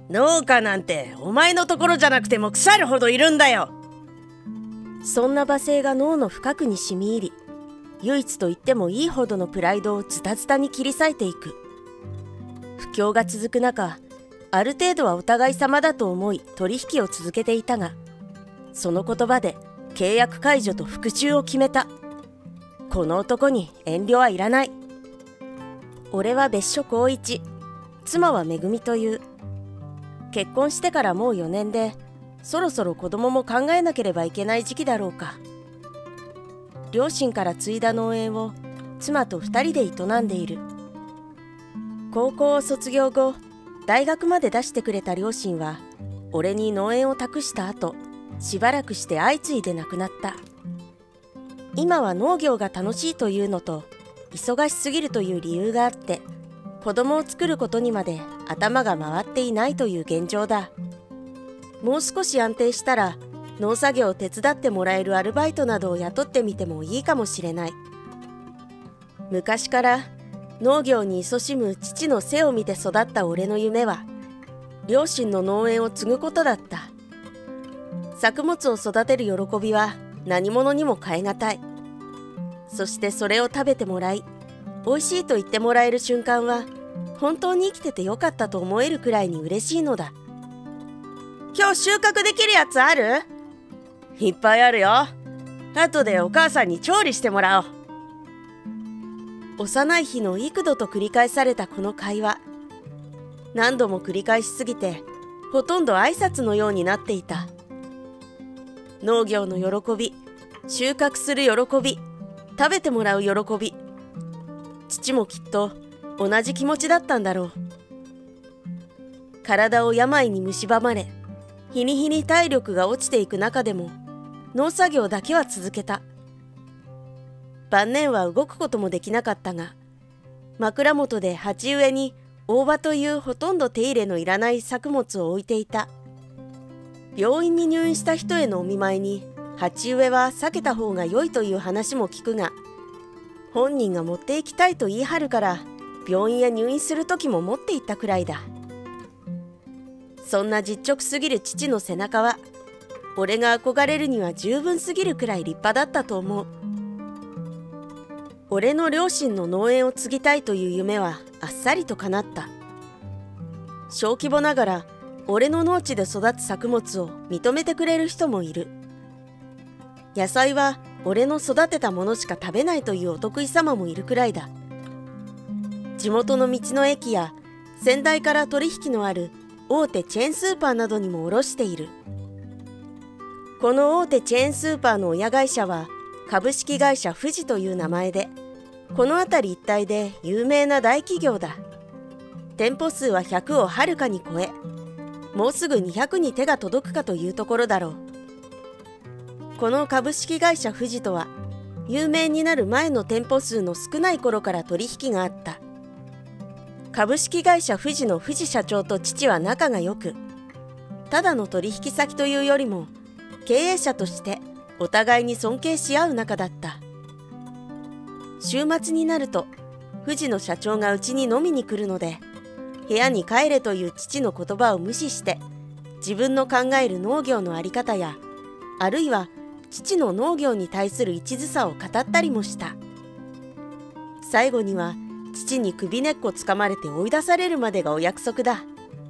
農家なんてお前のところじゃなくても腐るほどいるんだよ。 そんな罵声が脳の深くに染み入り、唯一と言ってもいいほどのプライドをズタズタに切り裂いていく。不況が続く中、ある程度はお互い様だと思い取引を続けていたが、その言葉で契約解除と復讐を決めた。この男に遠慮はいらない。俺は別所光一、妻はめぐみという。結婚してからもう4年で、そろそろ子供も考えなければいけない時期だろうか。両親から継いだ農園を妻と2人で営んでいる。高校を卒業後、大学まで出してくれた両親は俺に農園を託した後、しばらくして相次いで亡くなった。今は農業が楽しいというのと、忙しすぎるという理由があって、子供を作ることにまで頭が回っていないという現状だ。もう少し安定したら、農作業を手伝ってもらえるアルバイトなどを雇ってみてもいいかもしれない。昔から農業に勤しむ父の背を見て育った俺の夢は、両親の農園を継ぐことだった。作物を育てる喜びは何物にも代えがたい。そしてそれを食べてもらい、美味しいと言ってもらえる瞬間は、本当に生きててよかったと思えるくらいに嬉しいのだ。今日収穫できるやつある？ いっぱいあるよ。後でお母さんに調理してもらおう。 幼い日の幾度と繰り返されたこの会話。何度も繰り返しすぎて、ほとんど挨拶のようになっていた。農業の喜び、収穫する喜び、食べてもらう喜び。父もきっと同じ気持ちだったんだろう。体を病に蝕まれ、日に日に体力が落ちていく中でも、農作業だけは続けた。晩年は動くこともできなかったが、枕元で鉢植えに大葉というほとんど手入れのいらない作物を置いていた。病院に入院した人へのお見舞いに、鉢植えは避けた方が良いという話も聞くが、本人が持っていきたいと言い張るから、病院へ入院する時も持っていったくらいだ。そんな実直すぎる父の背中は、俺が憧れるには十分すぎるくらい立派だったと思う。俺の両親の農園を継ぎたいという夢はあっさりと叶った。小規模ながら俺の農地で育つ作物を認めてくれる人もいる。野菜は俺の育てたものしか食べないというお得意様もいるくらいだ。地元の道の駅や先代から取引のある大手チェーンスーパーなどにも卸している。この大手チェーンスーパーの親会社は株式会社富士という名前で、この辺り一帯で有名な大企業だ。店舗数は100をはるかに超え、もうすぐ200に手が届くかというところだろう。この株式会社富士とは、有名になる前の店舗数の少ない頃から取引があった。株式会社富士の富士社長と父は仲が良く、ただの取引先というよりも、経営者としてお互いに尊敬し合う仲だった。週末になると、富士の社長がうちに飲みに来るので、部屋に帰れという父の言葉を無視して、自分の考える農業のあり方や、あるいは父の農業に対する一途さを語ったりもした。最後には父に首根っこつかまれて追い出されるまでがお約束だ。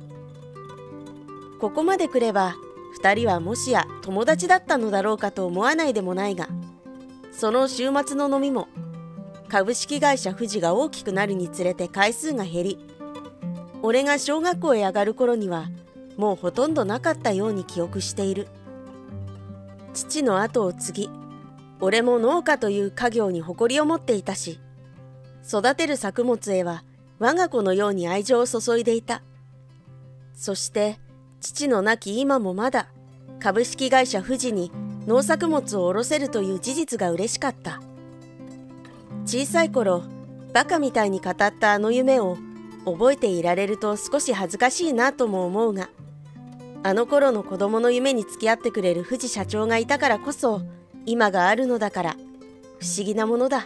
ここまで来れば二人はもしや友達だったのだろうかと思わないでもないが、その週末の飲みも株式会社富士が大きくなるにつれて回数が減り、俺が小学校へ上がる頃にはもうほとんどなかったように記憶している。父の後を継ぎ、俺も農家という家業に誇りを持っていたし、育てる作物へは我が子のように愛情を注いでいた。そして父の亡き今もまだ株式会社富士に農作物を卸せるという事実が嬉しかった。小さい頃、バカみたいに語ったあの夢を覚えていられると少し恥ずかしいなとも思うが、あの頃の子供の夢に付き合ってくれる富士社長がいたからこそ今があるのだから、不思議なものだ。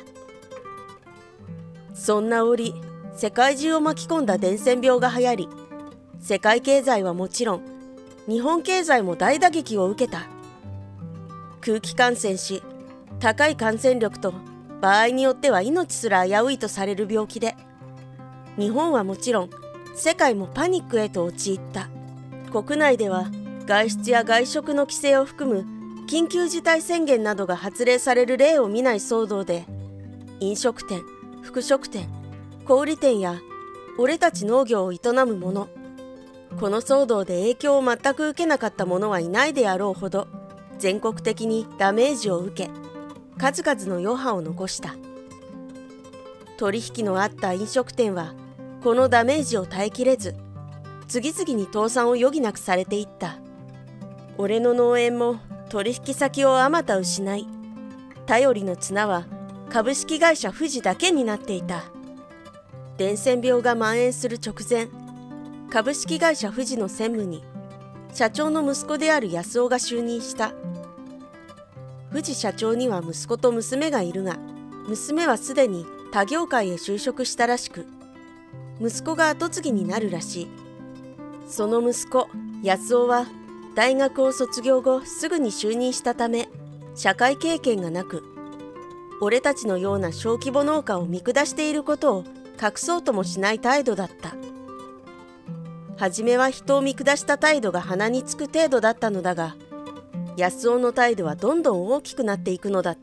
そんな折、世界中を巻き込んだ伝染病が流行り、 世界経済はもちろん、日本経済も大打撃を受けた。空気感染し、高い感染力と場合によっては命すら危ういとされる病気で、日本はもちろん世界もパニックへと陥った。国内では外出や外食の規制を含む緊急事態宣言などが発令される例を見ない騒動で、飲食店、服飾店、小売店や俺たち農業を営む者、この騒動で影響を全く受けなかった者はいないであろうほど全国的にダメージを受け、数々の余波を残した。取引のあった飲食店はこのダメージを耐えきれず、次々に倒産を余儀なくされていった。俺の農園も取引先をあまた失い、頼りの綱は株式会社富士だけになっていた。伝染病が蔓延する直前、株式会社富士の専務に社長の息子である安尾が就任した。富士社長には息子と娘がいるが、娘はすでに他業界へ就職したらしく、息子が跡継ぎになるらしい。その息子安尾は大学を卒業後すぐに就任したため、社会経験がなく、俺たちのような小規模農家を見下していることを隠そうともしない態度だった。はじめは人を見下した態度が鼻につく程度だったのだが、安尾の態度はどんどん大きくなっていくのだった。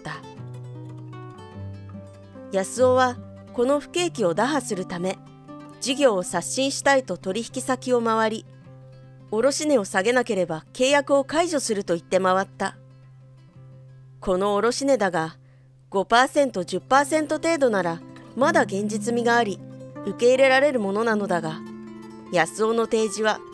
安尾はこの不景気を打破するため、事業を刷新したいと取引先を回り、卸値を下げなければ契約を解除すると言って回った。この卸値だが、5%、10% 程度ならまだ現実味があり、受け入れられるものなのだが、安尾の提示は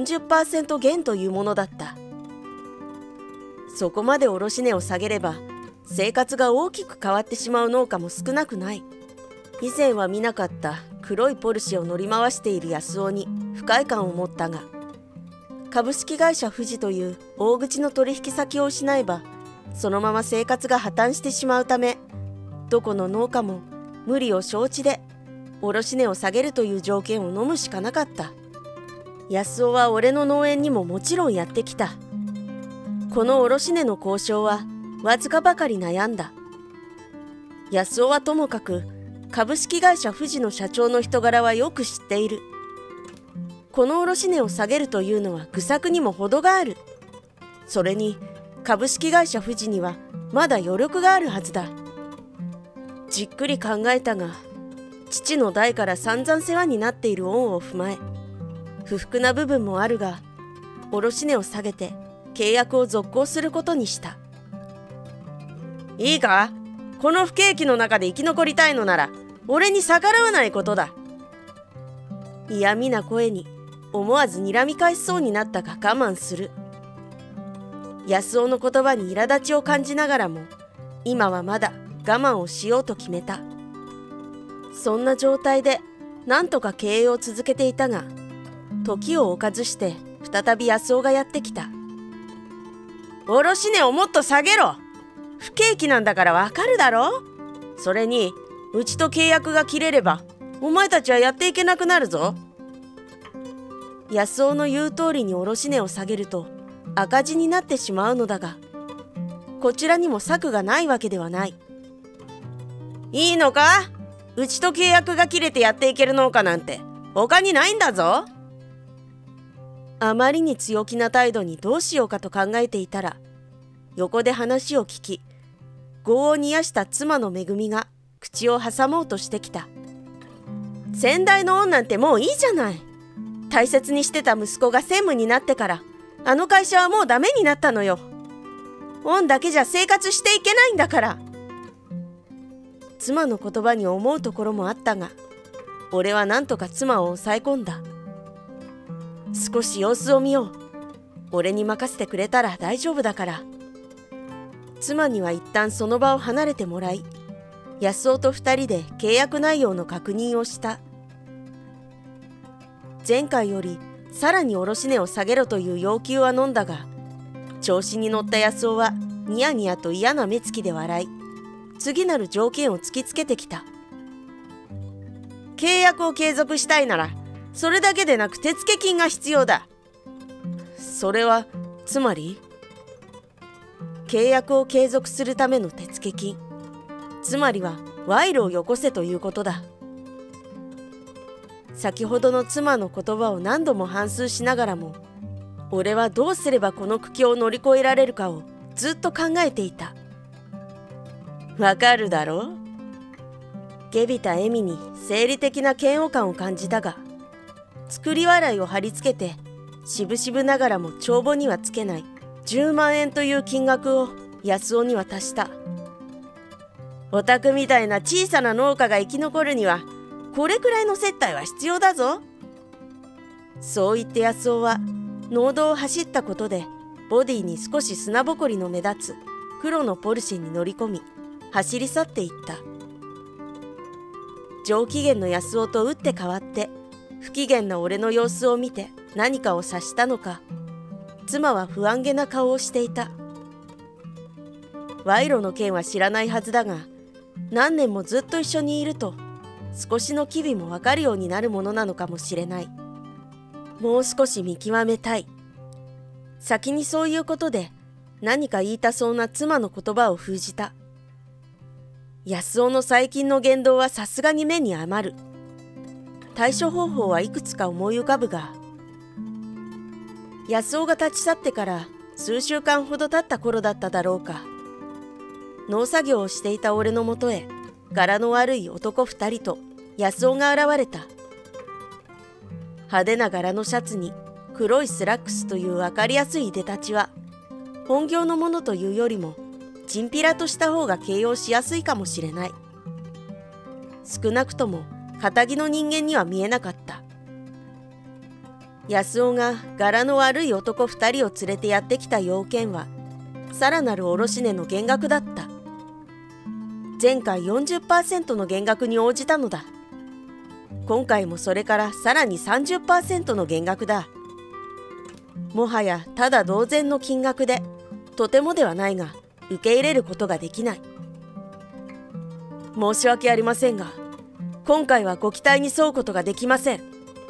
40% 減というものだった。そこまで卸値を下げれば、生活が大きく変わってしまう農家も少なくない。以前は見なかった黒いポルシェを乗り回している安尾に不快感を持ったが、株式会社富士という大口の取引先を失えば、そのまま生活が破綻してしまうため、どこの農家も無理を承知で卸値を下げるという条件を飲むしかなかった。安尾は俺の農園にももちろんやってきた。この卸値の交渉はわずかばかり悩んだ。安尾はともかく株式会社富士の社長の人柄はよく知っている。この卸値を下げるというのは愚策にも程がある。それに株式会社富士にはまだ余力があるはずだ。じっくり考えたが、父の代から散々世話になっている恩を踏まえ、不服な部分もあるが、卸値を下げて契約を続行することにした。いいか、この不景気の中で生き残りたいのなら俺に逆らわないことだ。嫌味な声に思わず睨み返しそうになったが我慢する。安尾の言葉に苛立ちを感じながらも、今はまだ我慢をしようと決めた。そんな状態でなんとか経営を続けていたが、時を置かずして再び安尾がやってきた。卸値をもっと下げろ。不景気なんだからわかるだろ。それにうちと契約が切れればお前たちはやっていけなくなるぞ。安尾の言う通りに卸値を下げると赤字になってしまうのだが、こちらにも策がないわけではない。いいのか、うちと契約が切れてやっていける農家なんて他にないんだぞ。あまりに強気な態度にどうしようかと考えていたら、横で話を聞き、業を煮やした妻のめぐみが口を挟もうとしてきた。先代の恩なんてもういいじゃない。大切にしてた息子が専務になってからあの会社はもうダメになったのよ。恩だけじゃ生活していけないんだから。妻の言葉に思うところもあったが、俺はなんとか妻を抑え込んだ。少し様子を見よう。俺に任せてくれたら大丈夫だから。妻には一旦その場を離れてもらい、安尾と二人で契約内容の確認をした。前回よりさらに卸値を下げろという要求は飲んだが、調子に乗った安尾はニヤニヤと嫌な目つきで笑い、次なる条件を突きつけてきた。契約を継続したいならそれだけでなく手付金が必要だ。 それはつまり、契約を継続するための手付金、つまりは賄賂をよこせということだ。先ほどの妻の言葉を何度も反芻しながらも、俺はどうすればこの苦境を乗り越えられるかをずっと考えていた。 わかるだろう。 下びた笑みに生理的な嫌悪感を感じたが、作り笑いを貼り付けて、しぶしぶながらも帳簿にはつけない10万円という金額を安尾に渡した。 お宅みたいな小さな農家が生き残るには、これくらいの接待は必要だぞ。 そう言って安尾は農道を走ったことでボディに少し砂ぼこりの目立つ黒のポルシェに乗り込み、走り去っていった。上機嫌の安尾と打って変わって不機嫌な俺の様子を見て何かを察したのか、妻は不安げな顔をしていた。賄賂の件は知らないはずだが、何年もずっと一緒にいると少しの機微もわかるようになるものなのかもしれない。もう少し見極めたい。先にそういうことで何か言いたそうな妻の言葉を封じた。安尾の最近の言動はさすがに目に余る。対処方法はいくつか思い浮かぶが、安尾が立ち去ってから数週間ほど経った頃だっただろうか。農作業をしていた俺のもとへ柄の悪い男2人と安尾が現れた。派手な柄のシャツに黒いスラックスという分かりやすいいでたちは、本業のものというよりもチンピラとした方が形容しやすいかもしれない。少なくとも堅気の人間には見えなかった。安尾が柄の悪い男2人を連れてやってきた要件は、さらなる卸値の減額だった。前回 40% の減額に応じたのだ。今回もそれからさらに 30% の減額だ。もはやただ同然の金額で、とてもではないが受け入れることができない。申し訳ありませんが、今回はご期待に沿うことができません。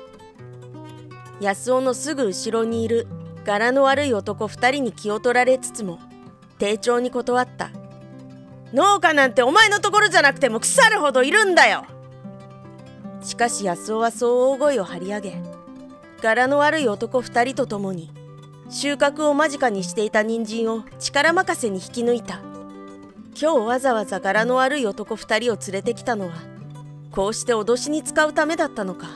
安尾のすぐ後ろにいる柄の悪い男2人に気を取られつつも丁重に断った。 農家なんてお前のところじゃなくても腐るほどいるんだよ。 しかし安尾はそう大声を張り上げ、柄の悪い男2人と共に収穫を間近にしていた人参を力任せに引き抜いた。今日わざわざ柄の悪い男2人を連れてきたのは、こうして脅しに使うためだったのか。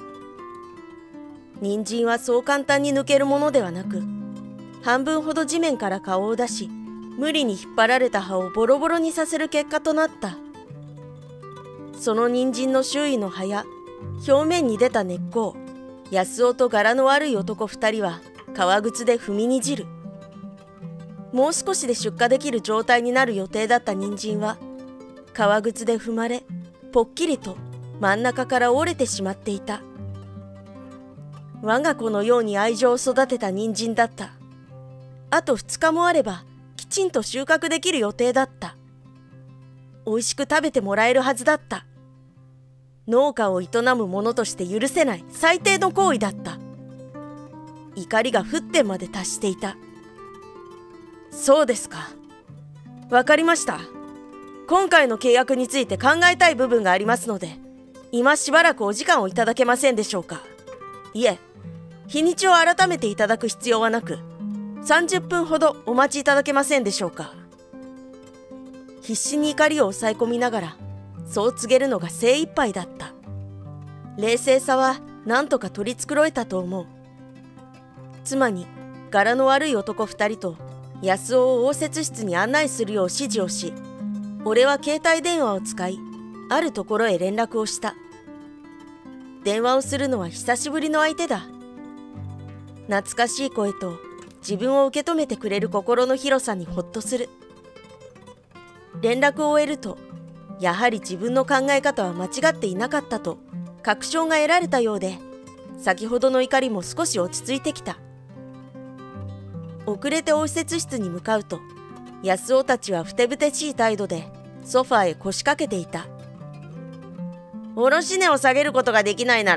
人参はそう簡単に抜けるものではなく、半分ほど地面から顔を出し、無理に引っ張られた葉をボロボロにさせる結果となった。その人参の周囲の葉や表面に出た根っこを安尾と柄の悪い男2人は革靴で踏みにじる。もう少しで出荷できる状態になる予定だった人参は革靴で踏まれ、ぽっきりと真ん中から折れてしまっていた。我が子のように愛情を育てた人参だった。あと2日もあればきちんと収穫できる予定だった。美味しく食べてもらえるはずだった。農家を営む者として許せない最低の行為だった。怒りが沸点まで達していた。そうですか。わかりました。今回の契約について考えたい部分がありますので、今しばらくお時間をいただけませんでしょうか。いえ、日にちを改めていただく必要はなく、30分ほどお待ちいただけませんでしょうか。必死に怒りを抑え込みながら、そう告げるのが精一杯だった。冷静さは何とか取り繕えたと思う。妻に柄の悪い男2人と安尾を応接室に案内するよう指示をし、俺は携帯電話を使い、あるところへ連絡をした。電話をするのは久しぶりの相手だ。懐かしい声と自分を受け止めてくれる心の広さにほっとする。連絡を終えると、やはり自分の考え方は間違っていなかったと確証が得られたようで、先ほどの怒りも少し落ち着いてきた。遅れて応接室に向かうと、安尾たちはふてぶてしい態度でソファーへ腰掛けていた。 卸値を下げることができないなら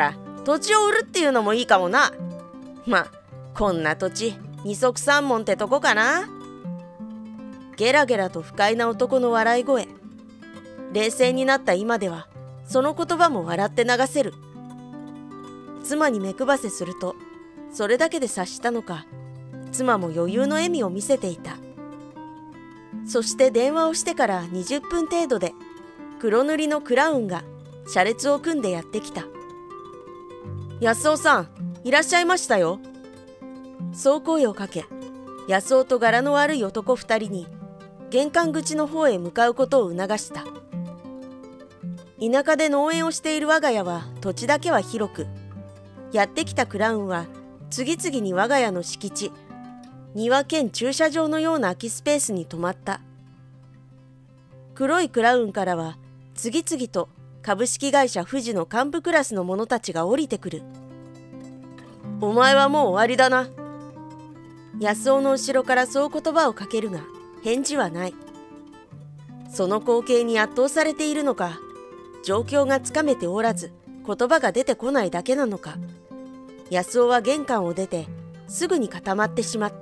土地を売るっていうのもいいかもな。ま、こんな土地二足三文ってとこかな。 ゲラゲラと不快な男の笑い声。冷静になった今ではその言葉も笑って流せる。妻に目配せすると、それだけで察したのか、妻も余裕の笑みを見せていた。そして電話をしてから20分程度で、黒塗りのクラウンが車列を組んでやってきた。 安尾さん、いらっしゃいましたよ。 そう声をかけ、安尾と柄の悪い男2人に玄関口の方へ向かうことを促した。田舎で農園をしている我が家は土地だけは広く、やってきたクラウンは次々に我が家の敷地、庭兼駐車場のような空きスペースに止まった。黒いクラウンからは次々と株式会社富士の幹部クラスの者たちが降りてくる。 お前はもう終わりだな。 安尾の後ろからそう言葉をかけるが返事はない。その光景に圧倒されているのか、状況がつかめておらず言葉が出てこないだけなのか、安尾は玄関を出てすぐに固まってしまった。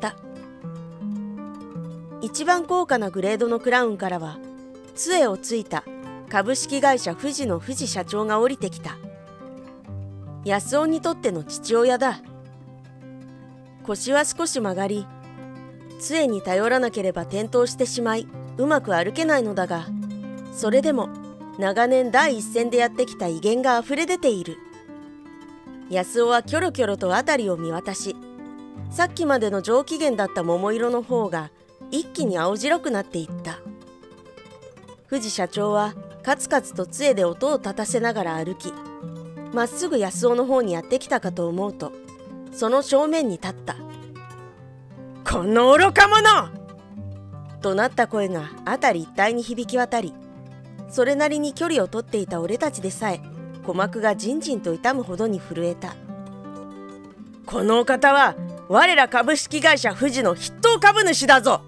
一番高価なグレードのクラウンからは杖をついた株式会社富士の富士社長が降りてきた。安尾にとっての父親だ。腰は少し曲がり、杖に頼らなければ転倒してしまいうまく歩けないのだが、それでも長年第一線でやってきた威厳があふれ出ている。安尾はキョロキョロと辺りを見渡し、さっきまでの上機嫌だった桃色の方が一気に青白くなっていった。富士社長はカツカツと杖で音を立たせながら歩き、まっすぐ安尾の方にやってきたかと思うと、その正面に立った。 この愚か者！ 怒鳴った声が辺り一帯に響き渡り、それなりに距離を取っていた俺たちでさえ鼓膜がじんじんと痛むほどに震えた。 このお方は我ら株式会社富士の筆頭株主だぞ。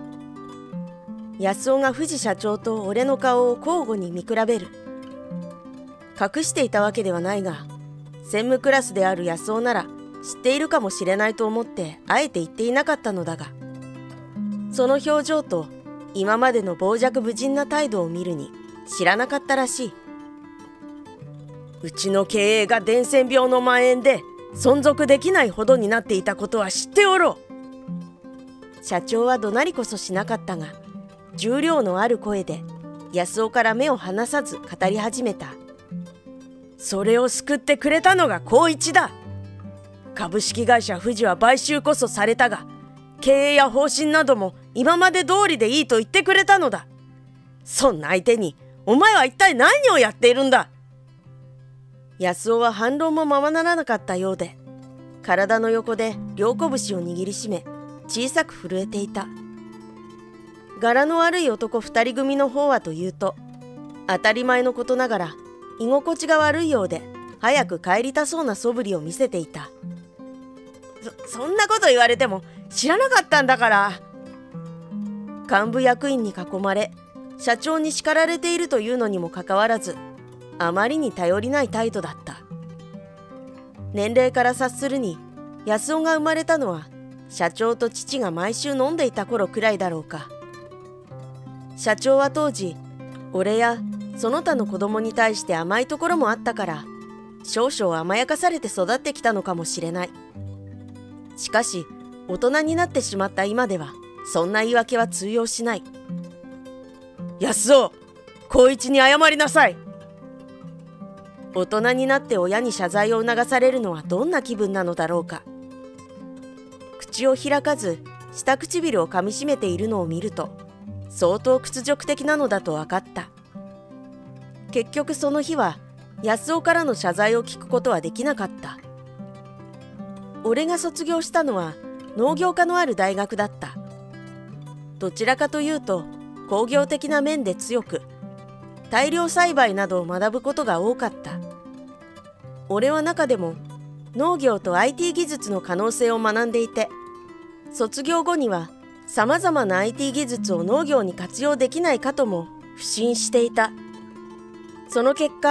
安尾が富士社長と俺の顔を交互に見比べる。隠していたわけではないが、専務クラスである安尾なら知っているかもしれないと思ってあえて言っていなかったのだが、その表情と今までの傍若無人な態度を見るに知らなかったらしい。 うちの経営が伝染病の蔓延で存続できないほどになっていたことは知っておろう。社長は怒鳴りこそしなかったが、重量のある声で安尾から目を離さず語り始めた。 それを救ってくれたのが光一だ。株式会社富士は買収こそされたが、経営や方針なども今まで通りでいいと言ってくれたのだ。そんな相手にお前は一体何をやっているんだ。 安尾は反論もままならなかったようで、体の横で両拳を握りしめ小さく震えていた。柄の悪い男二人組の方はというと、当たり前のことながら居心地が悪いようで早く帰りたそうな素振りを見せていた。 そんなこと言われても知らなかったんだから。 幹部役員に囲まれ社長に叱られているというのにもかかわらず、あまりに頼りない態度だった。年齢から察するに安尾が生まれたのは社長と父が毎週飲んでいた頃くらいだろうか。社長は当時俺やその他の子供に対して甘いところもあったから、少々甘やかされて育ってきたのかもしれない。しかし大人になってしまった今ではそんな言い訳は通用しない。 安尾、光一に謝りなさい。 大人になって親に謝罪を促されるのはどんな気分なのだろうか。口を開かず下唇をかみしめているのを見ると、相当屈辱的なのだと分かった。結局その日は安尾からの謝罪を聞くことはできなかった。俺が卒業したのは農業科のある大学だった。どちらかというと工業的な面で強く、大量栽培などを学ぶことが多かった。俺は中でも農業と IT 技術の可能性を学んでいて、卒業後にはさまざまな IT 技術を農業に活用できないかとも腐心していた。その結果、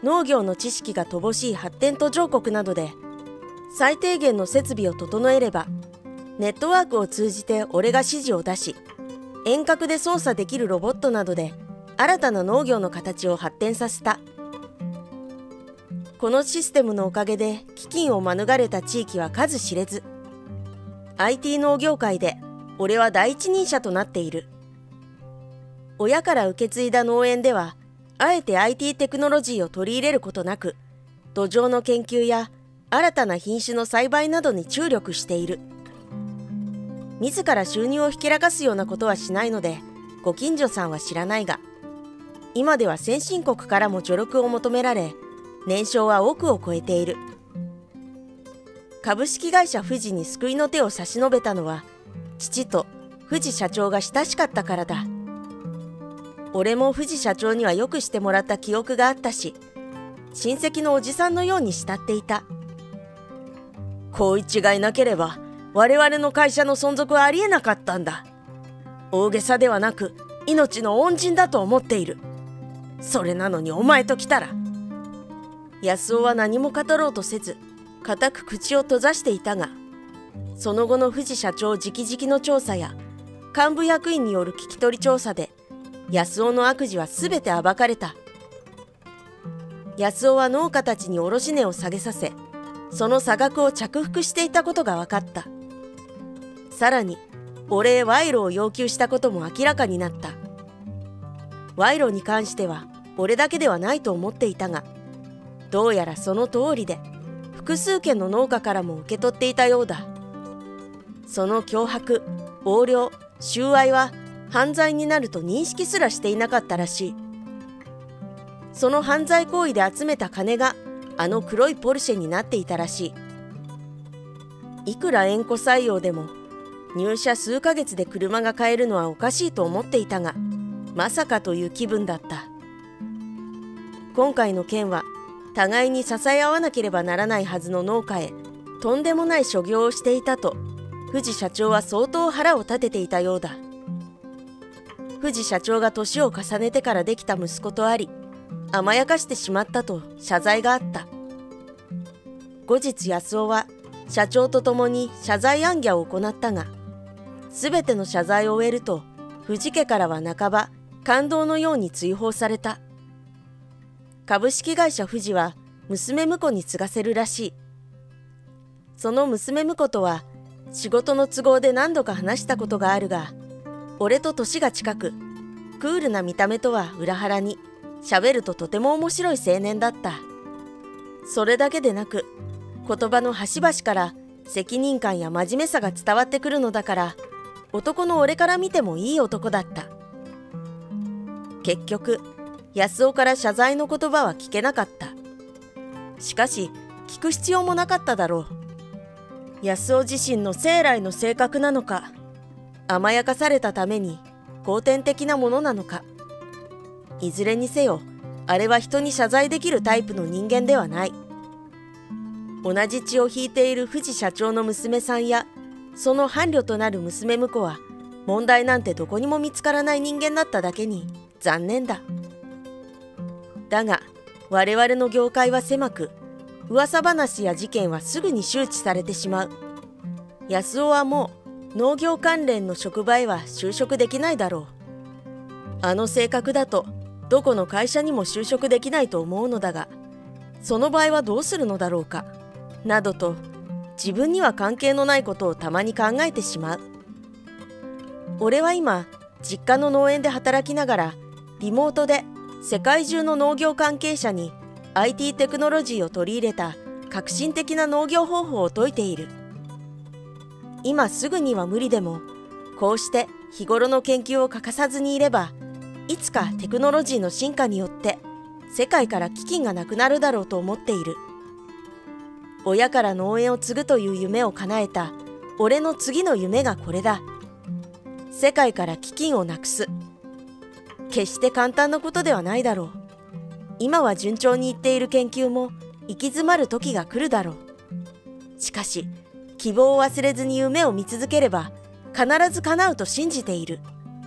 農業の知識が乏しい発展途上国などで最低限の設備を整えれば、ネットワークを通じて俺が指示を出し、遠隔で操作できるロボットなどで新たな農業の形を発展させた。このシステムのおかげで飢饉を免れた地域は数知れず、IT 農業界で俺は第一人者となっている。親から受け継いだ農園では、あえて IT テクノロジーを取り入れることなく、土壌の研究や新たな品種の栽培などに注力している。自ら収入をひけらかすようなことはしないので、ご近所さんは知らないが、今では先進国からも助力を求められ、年商は億を超えている。株式会社富士に救いの手を差し伸べたのは、父と富士社長が親しかったからだ。俺も富士社長にはよくしてもらった記憶があったし、親戚のおじさんのように慕っていた。 光一がいなければ我々の会社の存続はありえなかったんだ。大げさではなく命の恩人だと思っている。それなのにお前と来たら。 安尾は何も語ろうとせず、固く口を閉ざしていたが、その後の富士社長直々の調査や幹部役員による聞き取り調査で、安尾の悪事はすべて暴かれた。安尾は農家たちに卸値を下げさせ、その差額を着服していたことが分かった。さらに、お礼賄賂を要求したことも明らかになった。賄賂に関しては俺だけではないと思っていたが、どうやらその通りで、複数件の農家からも受け取っていたようだ。その脅迫、横領、収賄は犯罪になると認識すらしていなかったらしい。その犯罪行為で集めた金があの黒いポルシェになっていたらしい。いくら縁故採用でも入社数ヶ月で車が買えるのはおかしいと思っていたが、まさかという気分だった。今回の件は互いに支え合わなければならないはずの農家へとんでもない所業をしていたと、富士社長は相当腹を立てていたようだ。富士社長が年を重ねてからできた息子とあり、甘やかしてしまったと謝罪があった。後日安尾は社長と共に謝罪行脚を行ったが、すべての謝罪を終えると富士家からは半ば感動のように追放された。株式会社富士は娘婿に継がせるらしい。その娘婿とは仕事の都合で何度か話したことがあるが、俺と年が近く、クールな見た目とは裏腹に喋るととても面白い青年だった。それだけでなく、言葉の端々から責任感や真面目さが伝わってくるのだから、男の俺から見てもいい男だった。結局、安尾から謝罪の言葉は聞けなかった。しかし、聞く必要もなかっただろう。安尾自身の生来の性格なのか、甘やかされたために後天的なものなのか。いずれにせよ、あれは人に謝罪できるタイプの人間ではない。同じ血を引いている富士社長の娘さんや、その伴侶となる娘婿は、問題なんてどこにも見つからない人間だっただけに残念だ。だが、我々の業界は狭く、噂話や事件はすぐに周知されてしまう。安尾はもう農業関連の職場へは就職できないだろう。あの性格だと、どこの会社にも就職できないと思うのだが、その場合はどうするのだろうか、などと、自分には関係のないことをたまに考えてしまう。俺は今、実家の農園で働きながら、リモートで世界中の農業関係者に IT テクノロジーを取り入れた革新的な農業方法を説いている。今すぐには無理でも、こうして日頃の研究を欠かさずにいれば、いつかテクノロジーの進化によって世界から飢饉がなくなるだろうと思っている。親から農園を継ぐという夢を叶えた俺の次の夢がこれだ。世界から飢饉をなくす。決して簡単なことではないだろう。今は順調にいっている研究も行き詰まる時が来るだろう。しかし、希望を忘れずに夢を見続ければ必ず叶うと信じている。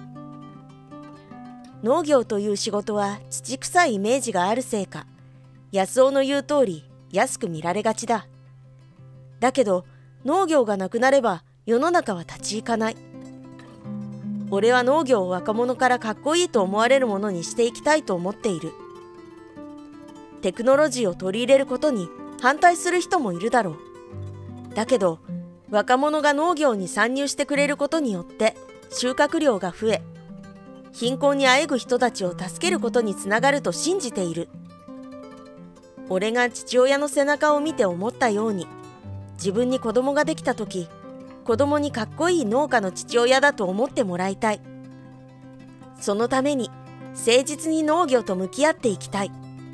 農業という仕事は土臭いイメージがあるせいか、 安尾の言う通り安く見られがちだ。だけど農業がなくなれば世の中は立ち行かない。俺は農業を若者からかっこいいと思われるものにしていきたいと思っている。テクノロジーを取り入れることに反対する人もいるだろう。だけど若者が農業に参入してくれることによって収穫量が増え、貧困にあえぐ人たちを助けることにつながると信じている。俺が父親の背中を見て思ったように、自分に子供ができた時、子供にかっこいい農家の父親だと思ってもらいたい。そのために誠実に農業と向き合っていきたい。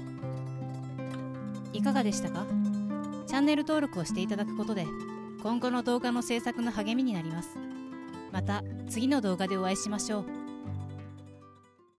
いかがでしたか？チャンネル登録をしていただくことで今後の動画の制作の励みになります。また次の動画でお会いしましょう。